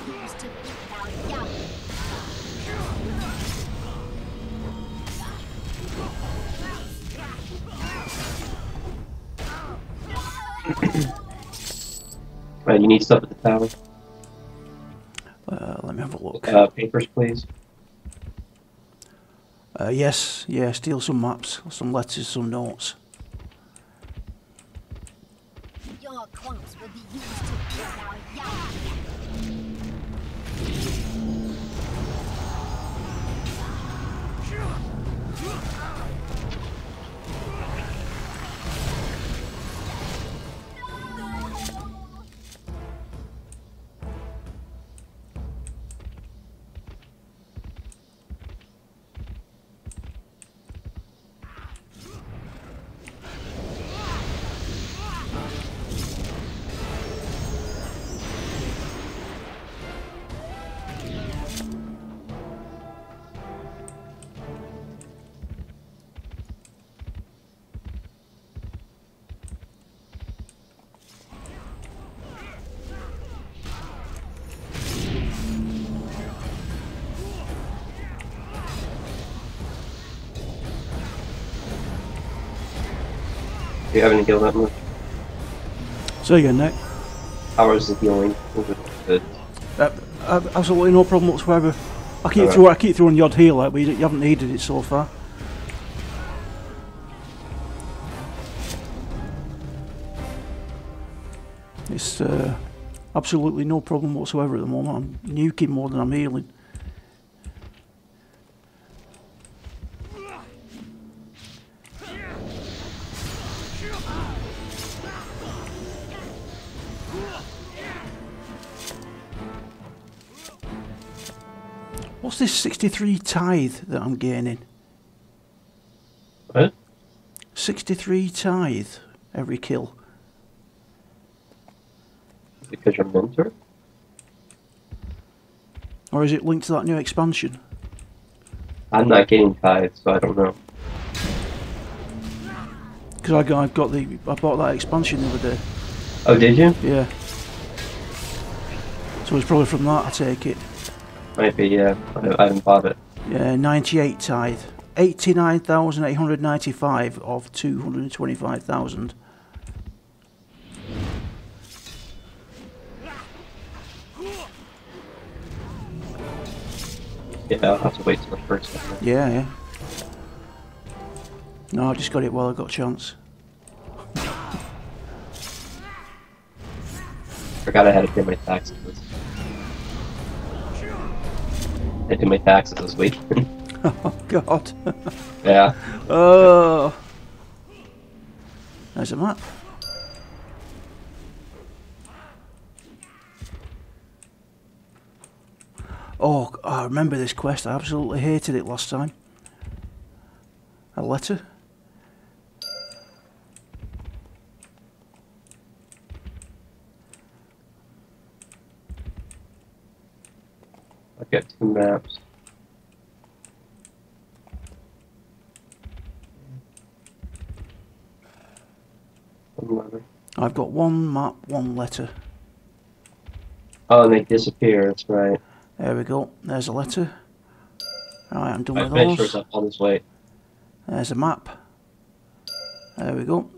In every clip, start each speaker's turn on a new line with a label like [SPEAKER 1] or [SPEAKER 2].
[SPEAKER 1] used to beat our young.
[SPEAKER 2] Right, you need stuff at the tower.
[SPEAKER 3] Let me have a look.
[SPEAKER 2] Papers, please.
[SPEAKER 3] Yes, yeah, steal some maps, some letters, some notes.
[SPEAKER 1] Your clones will be used to beat our young.
[SPEAKER 2] Do you have any heal that much?
[SPEAKER 3] So again, Nick.
[SPEAKER 2] How is the healing? Was it good?
[SPEAKER 3] Absolutely no problem whatsoever. I keep throwing the odd heal out, but you haven't needed it so far. It's absolutely no problem whatsoever at the moment. I'm nuking more than I'm healing. What's this 63 tithe that I'm gaining?
[SPEAKER 2] What?
[SPEAKER 3] 63 tithe every kill.
[SPEAKER 2] Because you're mentor?
[SPEAKER 3] Or is it linked to that new expansion?
[SPEAKER 2] I'm not getting tithes, so I don't know.
[SPEAKER 3] Because I bought that expansion the other day.
[SPEAKER 2] Oh, did you?
[SPEAKER 3] Yeah. So it's probably from that, I take it.
[SPEAKER 2] Might be, yeah. I haven't bought it.
[SPEAKER 3] Yeah, 98 tithe. 89,895 of 225,000.
[SPEAKER 2] Yeah, I'll have to wait till the first one.
[SPEAKER 3] Yeah, yeah. No, I just got it while I got a chance.
[SPEAKER 2] Forgot I had to pay my taxes. I did my taxes this week.
[SPEAKER 3] Oh, God.
[SPEAKER 2] Yeah.
[SPEAKER 3] Oh. There's a map. Oh, I remember this quest. I absolutely hated it last time. A letter?
[SPEAKER 2] I've got 2 maps. One letter.
[SPEAKER 3] I've got one map, one letter.
[SPEAKER 2] Oh, and they disappear, that's right.
[SPEAKER 3] There we go. There's a letter. Right, I'm done with
[SPEAKER 2] Adventure's
[SPEAKER 3] those.
[SPEAKER 2] up on his way.
[SPEAKER 3] There's a map. There we go.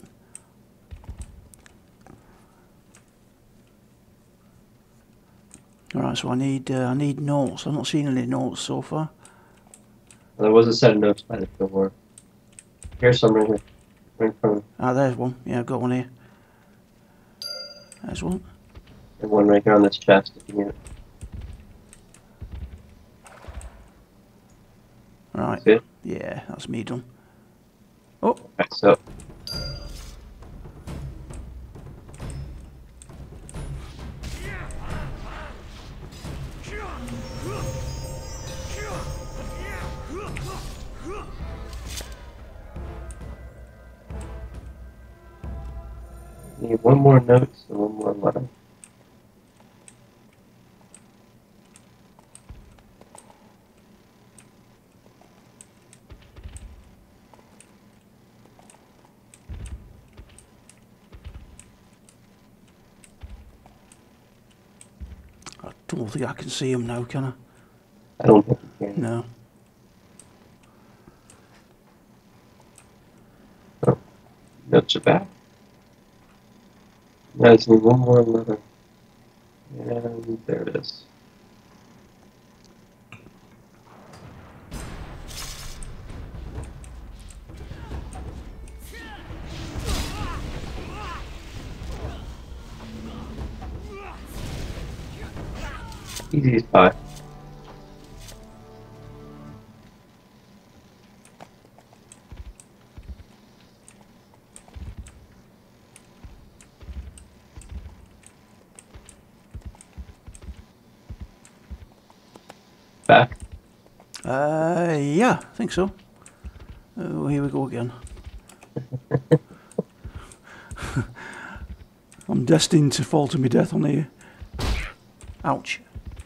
[SPEAKER 3] Alright, so I need notes. I've not seen any notes so far.
[SPEAKER 2] There was a set of notes by the door. Here's some right here. Right in front of me.
[SPEAKER 3] Ah, there's one. Yeah, I've got one here. There's one.
[SPEAKER 2] And one right here on this chest if you need it.
[SPEAKER 3] Right.
[SPEAKER 2] See it?
[SPEAKER 3] Yeah, that's me done. Oh,
[SPEAKER 2] Okay, so need one more note and one more letter.
[SPEAKER 3] I don't think I can see him now, can I?
[SPEAKER 2] I don't think you can.
[SPEAKER 3] No.
[SPEAKER 2] Oh, not so bad. Now I just need one more letter. And there it is. Easy as pie. Back.
[SPEAKER 3] Yeah, I think so. Oh, here we go again. I'm destined to fall to my death on here. Ouch.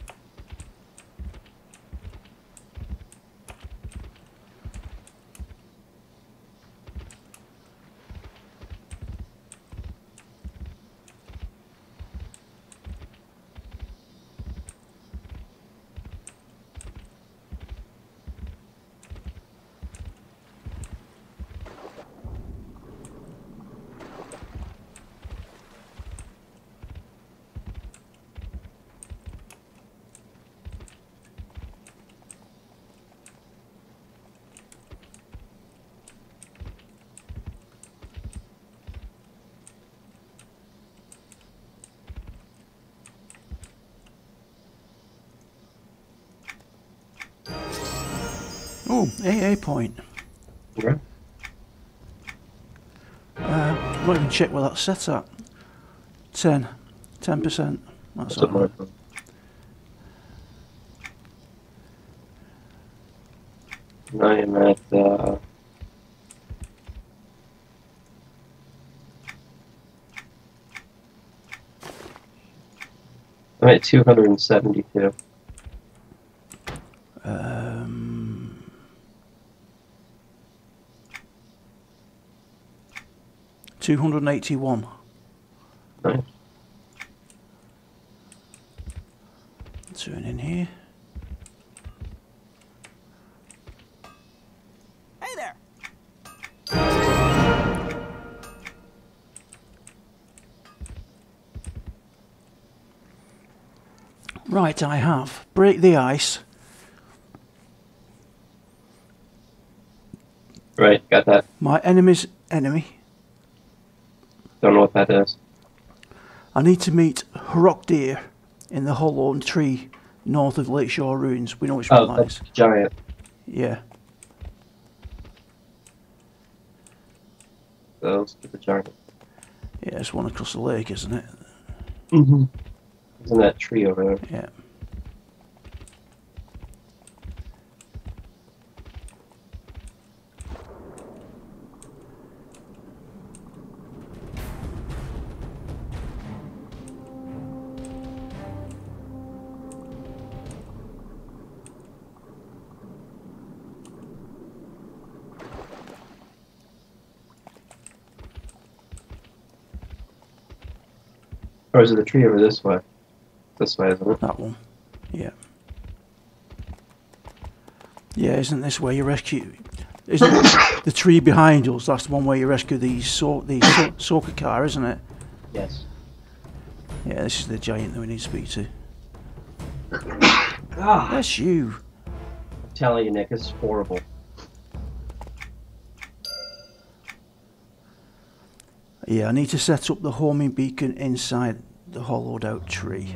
[SPEAKER 3] Oh, AA point.
[SPEAKER 2] Right.
[SPEAKER 3] Not even check where that's set at. 10%. That's
[SPEAKER 2] That's
[SPEAKER 3] all
[SPEAKER 2] what my
[SPEAKER 3] right.
[SPEAKER 2] phone. And I am at I'm at 272.
[SPEAKER 3] 281.
[SPEAKER 2] Nice.
[SPEAKER 3] Turn in here.
[SPEAKER 4] Hey there!
[SPEAKER 3] Right, I have. Break the ice.
[SPEAKER 2] Right, got that.
[SPEAKER 3] My enemy's enemy.
[SPEAKER 2] Don't know what that is.
[SPEAKER 3] I need to meet Hrokdir in the hollow tree north of Lakeshore Ruins. We know which
[SPEAKER 2] Oh,
[SPEAKER 3] one that
[SPEAKER 2] that's
[SPEAKER 3] is.
[SPEAKER 2] giant.
[SPEAKER 3] Yeah.
[SPEAKER 2] So let's get the giant.
[SPEAKER 3] Yeah, it's one across the lake, isn't it?
[SPEAKER 2] Mm-hmm. It's in that tree over there.
[SPEAKER 3] Yeah.
[SPEAKER 2] Or is it the tree over this way? This way, isn't it?
[SPEAKER 3] That one. Yeah. Yeah, isn't this where you rescue... Isn't the tree behind us, that's the one where you rescue the Soka car, isn't it?
[SPEAKER 2] Yes.
[SPEAKER 3] Yeah, this is the giant that we need to speak to.
[SPEAKER 2] Ah,
[SPEAKER 3] That's you.
[SPEAKER 2] I'm telling you, Nick, this is horrible.
[SPEAKER 3] Yeah, I need to set up the homing beacon inside the hollowed out tree.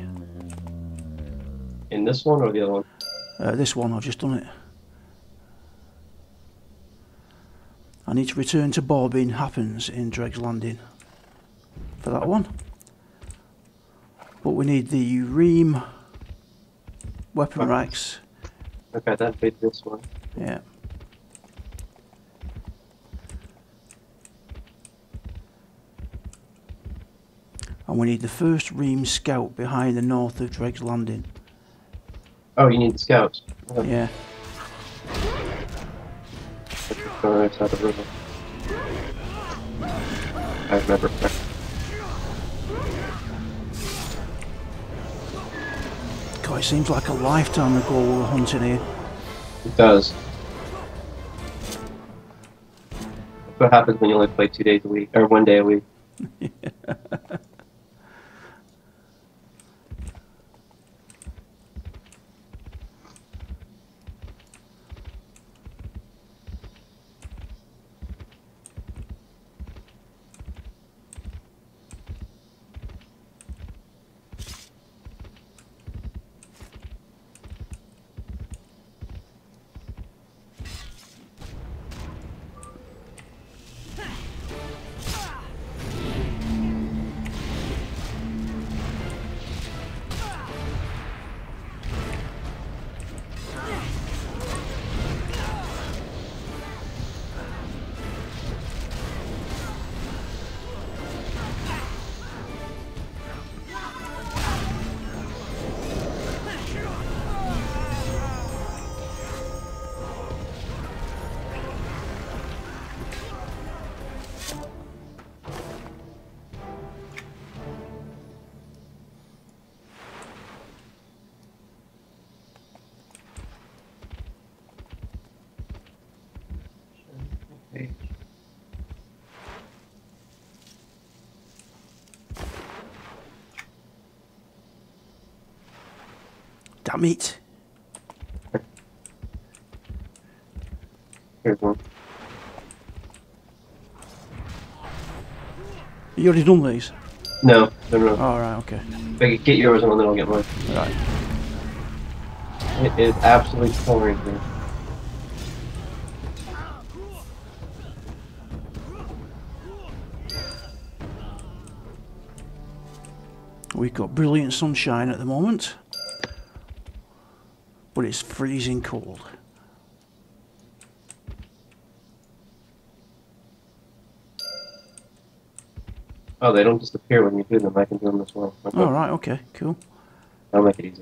[SPEAKER 2] In this one or the other one?
[SPEAKER 3] This one, I've just done it. I need to return to Borbin Happens in Dreg's Landing for that one. But we need the Ream weapon racks.
[SPEAKER 2] Okay, that'd be this one.
[SPEAKER 3] Yeah. And we need the first Ream scout behind the north of Dreg's Landing.
[SPEAKER 2] Oh, you need the scouts. Oh,
[SPEAKER 3] Yeah.
[SPEAKER 2] on the other side of the river. I remember.
[SPEAKER 3] God, it seems like a lifetime ago we were hunting here.
[SPEAKER 2] It does. That's what happens when you only play 2 days a week, or 1 day a week. Okay.
[SPEAKER 3] Damn it.
[SPEAKER 2] Here's one.
[SPEAKER 3] You already done these?
[SPEAKER 2] No, no.
[SPEAKER 3] Oh, right, okay.
[SPEAKER 2] If I could get yours and then I'll get mine.
[SPEAKER 3] Right.
[SPEAKER 2] It is absolutely pouring here.
[SPEAKER 3] We've got brilliant sunshine at the moment, but it's freezing cold.
[SPEAKER 2] Oh, they don't disappear when you do them. I can do them as well. Okay.
[SPEAKER 3] All right, okay, cool.
[SPEAKER 2] That'll make it easier.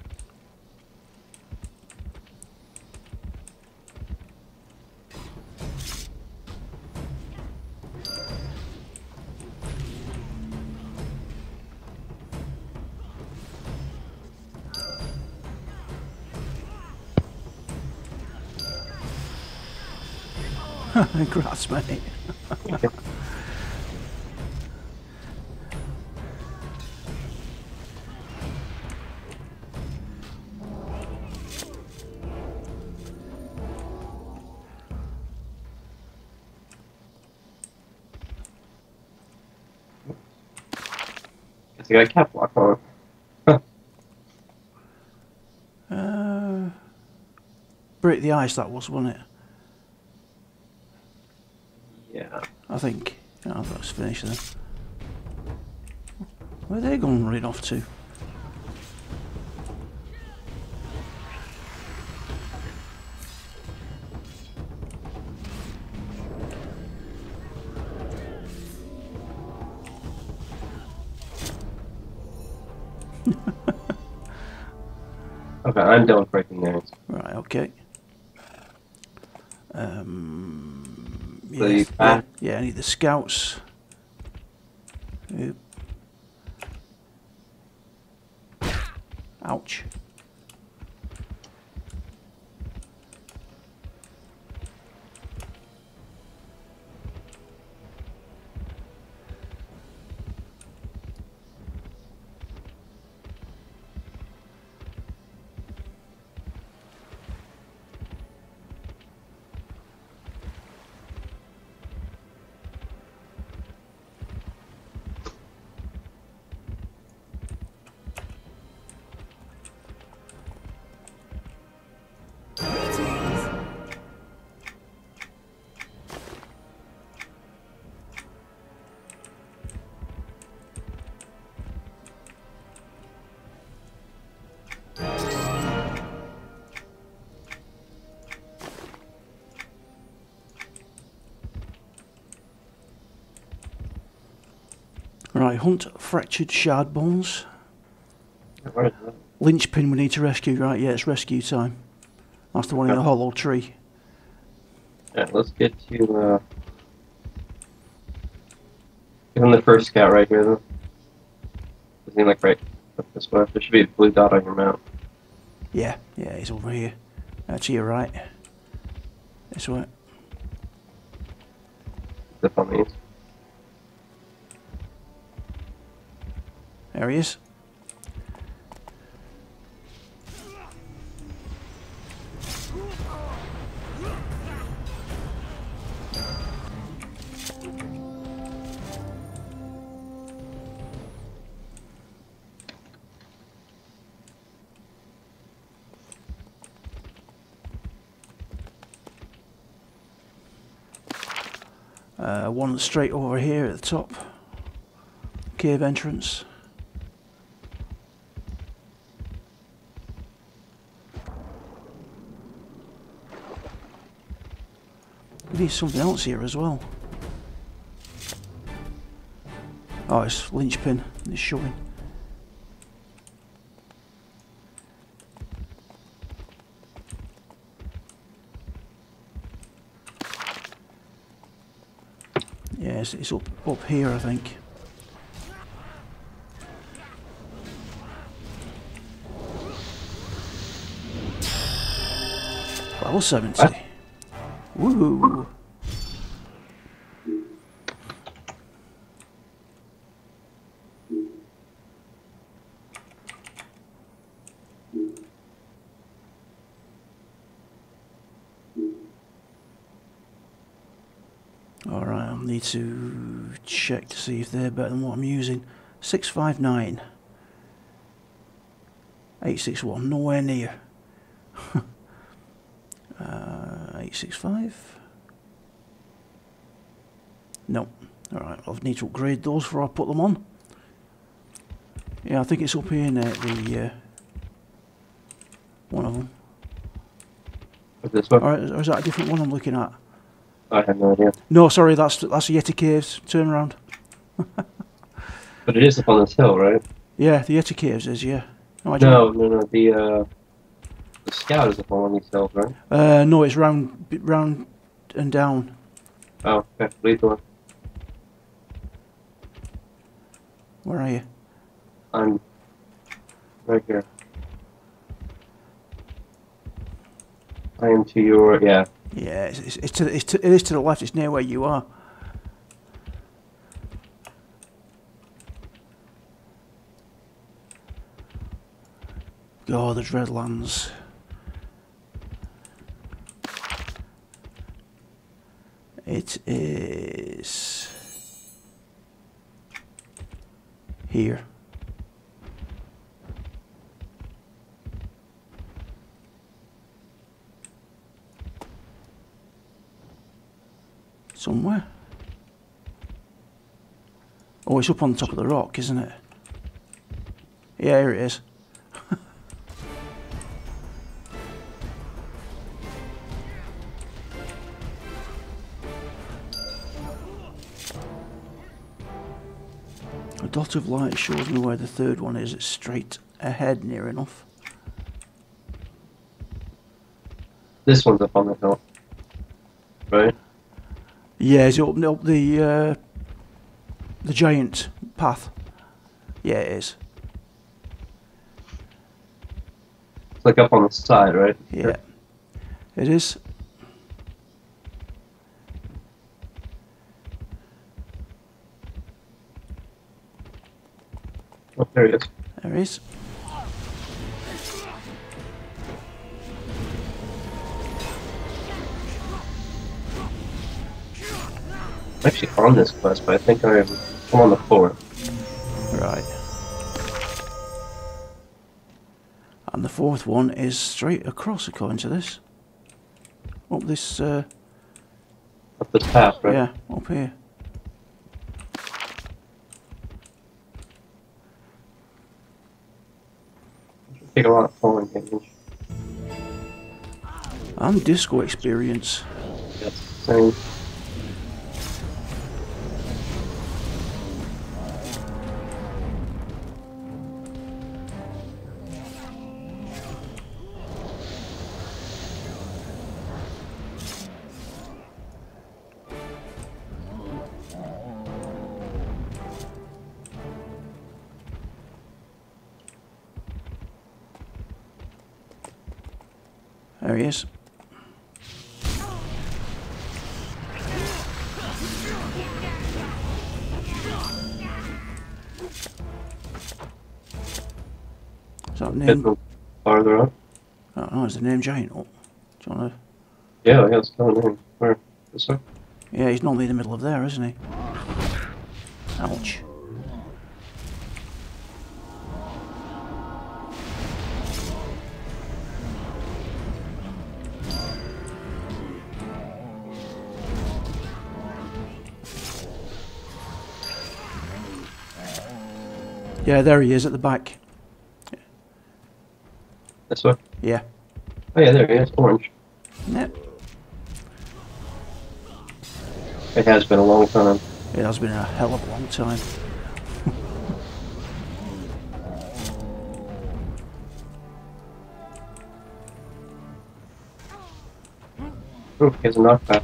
[SPEAKER 3] Grass, mate.
[SPEAKER 2] Guess I got a cap lock on.
[SPEAKER 3] Break the ice, that was, wasn't it?
[SPEAKER 2] Yeah.
[SPEAKER 3] I think. Yeah, let's finish then. Where are they going running off to?
[SPEAKER 2] Okay, I'm done with breaking theirs.
[SPEAKER 3] Right, okay.
[SPEAKER 2] So you back?
[SPEAKER 3] Yeah, I need the scouts. Oop. Ouch. Right, hunt fractured shard bones.
[SPEAKER 2] Where is that?
[SPEAKER 3] Linchpin we need to rescue, right? Yeah, it's rescue time. That's the one in the hollow tree.
[SPEAKER 2] Alright, let's get to, give him the first scout right here, though. Isn't he like right up this way? There should be a blue dot on your map.
[SPEAKER 3] Yeah, he's over here. To your right. This way.
[SPEAKER 2] The funny.
[SPEAKER 3] There he is. One straight over here at the top. Cave entrance. There's something else here as well. Oh, it's linchpin. It's showing. Yes, it's up here, I think. Level 70. Woohoo! Alright, I'll need to check to see if they're better than what I'm using. 659. 861, nowhere near. 865. No. Alright, I'll need to upgrade those before I put them on. Yeah, I think it's up here now, the one of them.
[SPEAKER 2] What's this one?
[SPEAKER 3] Or is that a different one I'm looking at?
[SPEAKER 2] I have no idea.
[SPEAKER 3] No, sorry, that's the Yeti Caves. Turn around.
[SPEAKER 2] But it is up on this hill, right?
[SPEAKER 3] Yeah, the Yeti Caves is, yeah. No,
[SPEAKER 2] No. The Scout is up on one of these hills, right?
[SPEAKER 3] no, it's round and down.
[SPEAKER 2] Oh, okay. Lead the one.
[SPEAKER 3] Where are you?
[SPEAKER 2] I'm right here. I am to your, yeah.
[SPEAKER 3] Yeah, it is to the left. It's near where you are. Oh, the Dreadlands. It is here. Somewhere. Oh, it's up on the top of the rock, isn't it? Yeah, here it is. A dot of light shows me where the third one is. It's straight ahead, near enough.
[SPEAKER 2] This one's up on the hill. Right?
[SPEAKER 3] Yeah, is it up the giant path? Yeah, it is.
[SPEAKER 2] It's like up on the side, right?
[SPEAKER 3] Yeah, it is.
[SPEAKER 2] Oh, there he is.
[SPEAKER 3] There he is.
[SPEAKER 2] I'm actually on this quest, but I think I'm on the floor.
[SPEAKER 3] Right. And the fourth one is straight across, according to this. Up this,
[SPEAKER 2] Up this path, right?
[SPEAKER 3] yeah, up here.
[SPEAKER 2] Take a lot of falling damage.
[SPEAKER 3] And disco experience.
[SPEAKER 2] Yes, same.
[SPEAKER 3] There he is. Is that
[SPEAKER 2] Hit
[SPEAKER 3] name?
[SPEAKER 2] them farther up.
[SPEAKER 3] I don't know, is the name giant up? Do you want to?
[SPEAKER 2] Yeah, it's coming in. Where? This way?
[SPEAKER 3] Yeah, he's normally in the middle of there, isn't he? Ouch. Yeah, there he is at the back.
[SPEAKER 2] This way?
[SPEAKER 3] Yeah.
[SPEAKER 2] Oh yeah, there he is. Orange.
[SPEAKER 3] Yep.
[SPEAKER 2] It has been a long time.
[SPEAKER 3] It has been a hell of a long time.
[SPEAKER 2] Ooh, he has a knockback.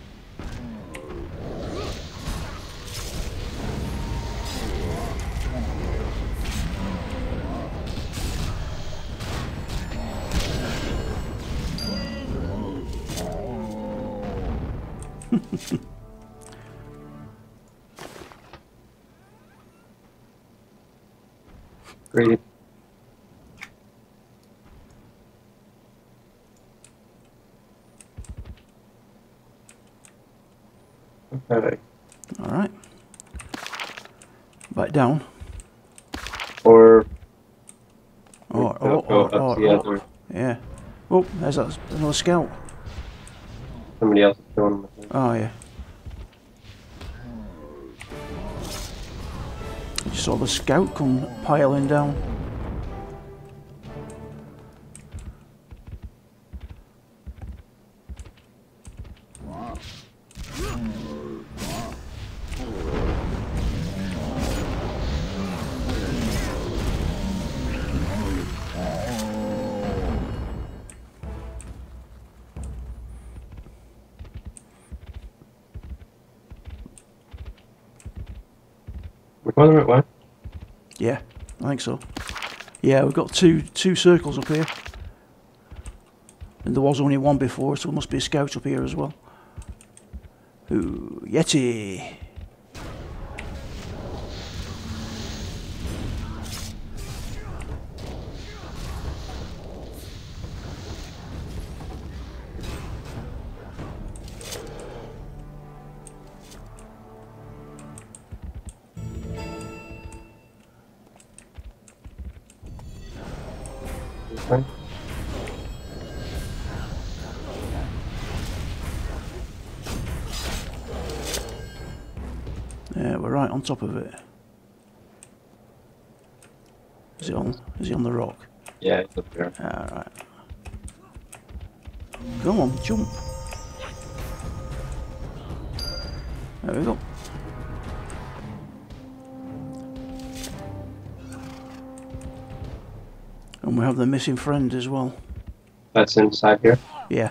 [SPEAKER 2] Greedy. Okay.
[SPEAKER 3] Alright. Back down.
[SPEAKER 2] Or
[SPEAKER 3] Or,
[SPEAKER 2] go up the other.
[SPEAKER 3] yeah. Oh, there's that, another scout.
[SPEAKER 2] Somebody else is doing them. I think.
[SPEAKER 3] Oh, yeah. You saw the scout come piling down.
[SPEAKER 2] We're going the right way.
[SPEAKER 3] Yeah, I think so. Yeah, we've got two circles up here. And there was only one before, so there must be a scout up here as well. Ooh, Yeti!
[SPEAKER 2] Okay.
[SPEAKER 3] Yeah, we're right on top of it. Is he on the rock?
[SPEAKER 2] Yeah, it's up there.
[SPEAKER 3] Alright. Come on, jump. There we go. And we have the missing friend as well.
[SPEAKER 2] That's inside here.
[SPEAKER 3] Yeah.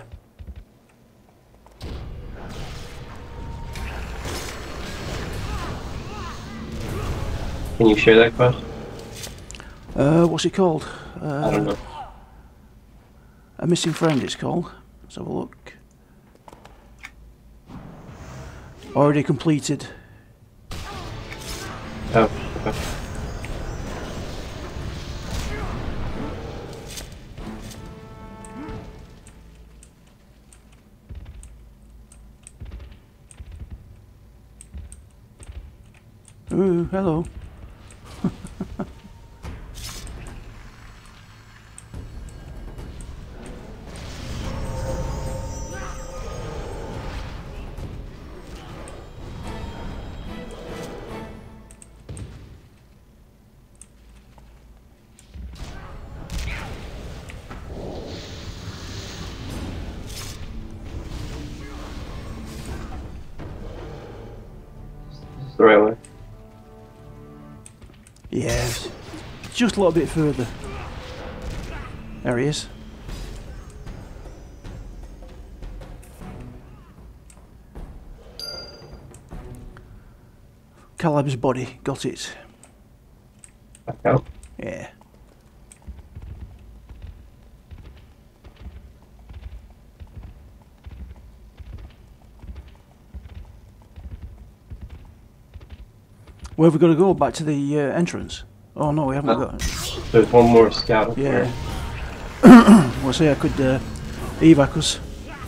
[SPEAKER 2] Can you share that quest?
[SPEAKER 3] What's it called?
[SPEAKER 2] I don't know.
[SPEAKER 3] A missing friend it's called. Let's have a look. Already completed.
[SPEAKER 2] Oh, okay.
[SPEAKER 3] Ooh, hello.
[SPEAKER 2] It's the right way.
[SPEAKER 3] Yeah, just a little bit further. There he is. Caleb's body, got it.
[SPEAKER 2] Back out.
[SPEAKER 3] Yeah. Where have we got to go? Back to the entrance? Oh no, we haven't got.
[SPEAKER 2] There's one more scout up
[SPEAKER 3] Yeah.
[SPEAKER 2] here.
[SPEAKER 3] Well, see, I could evac us.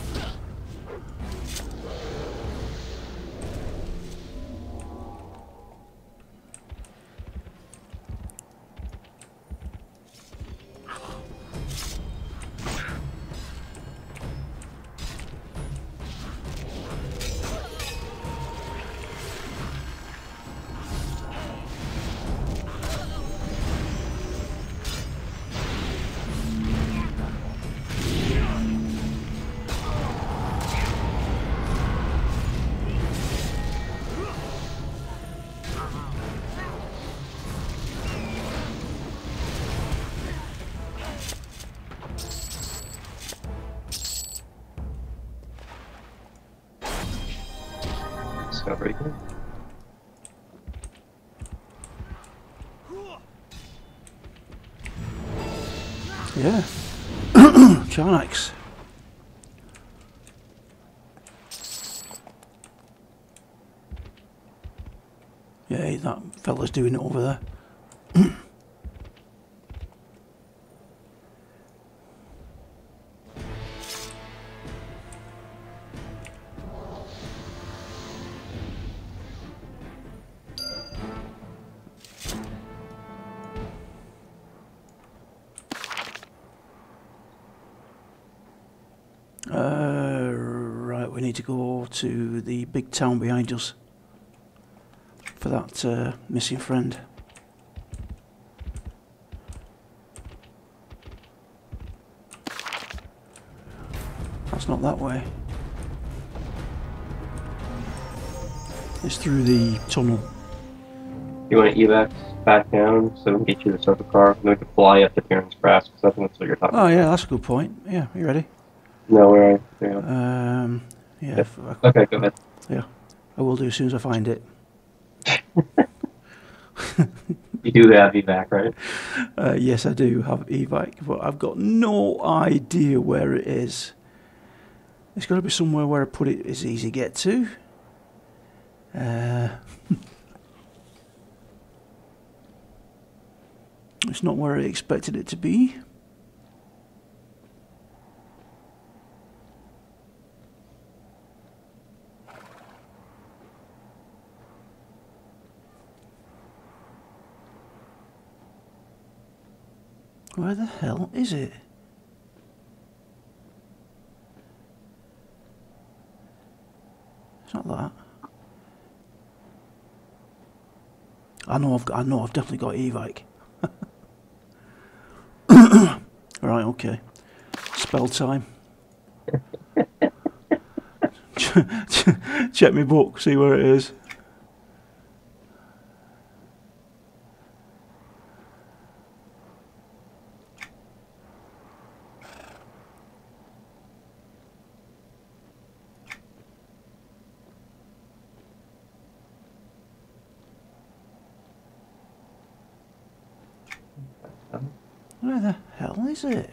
[SPEAKER 2] Discovery here.
[SPEAKER 3] Yeah. Charnax. Yeah, that fella's doing it over there. Right, we need to go to the big town behind us for that missing friend. That's not that way. It's through the tunnel.
[SPEAKER 2] You want to evac back down so we can get you the circle car, and then we can fly up to Kieran's Grass, because I think that's what you're talking
[SPEAKER 3] Oh
[SPEAKER 2] about.
[SPEAKER 3] yeah, that's a good point. Yeah, you ready?
[SPEAKER 2] No, where are you? There you go.
[SPEAKER 3] Yeah,
[SPEAKER 2] Yeah. Okay, go ahead.
[SPEAKER 3] yeah, I will do as soon as I find it.
[SPEAKER 2] You do have evac, right?
[SPEAKER 3] Yes, I do have evac, but I've got no idea where it is. It's got to be somewhere where I put it is easy to get to. It's not where I expected it to be. Where the hell is it? It's not that. I know I've definitely got evac. Right, okay. Spell time. Check my book, see where it is. Where the hell is it?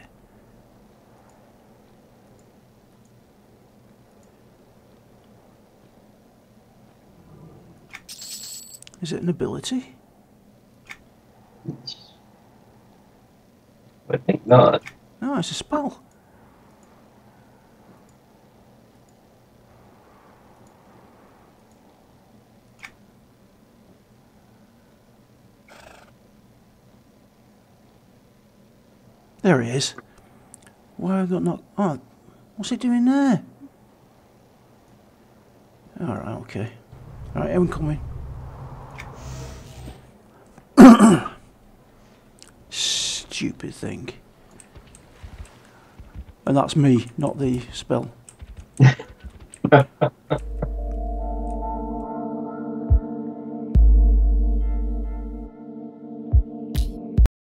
[SPEAKER 3] Is it an ability?
[SPEAKER 2] I think not.
[SPEAKER 3] No, it's a spell. There he is. Why have I got not? Oh, what's he doing there? All right, okay. All right, incoming. Stupid thing. And that's me, not the spell.